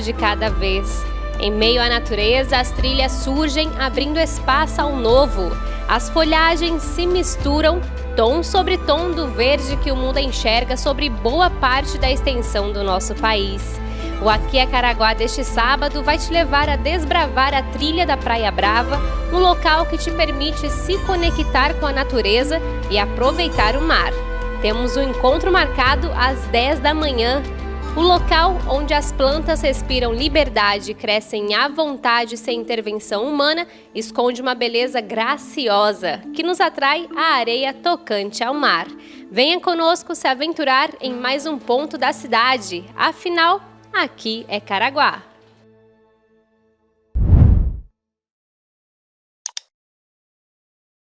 de cada vez. Em meio à natureza, as trilhas surgem, abrindo espaço ao novo. As folhagens se misturam, tom sobre tom do verde que o mundo enxerga sobre boa parte da extensão do nosso país. O Aqui é Caraguá deste sábado vai te levar a desbravar a trilha da Praia Brava, um local que te permite se conectar com a natureza e aproveitar o mar. Temos um encontro marcado às 10 da manhã. O local onde as plantas respiram liberdade e crescem à vontade sem intervenção humana esconde uma beleza graciosa que nos atrai à areia tocante ao mar. Venha conosco se aventurar em mais um ponto da cidade. Afinal, aqui é Caraguá.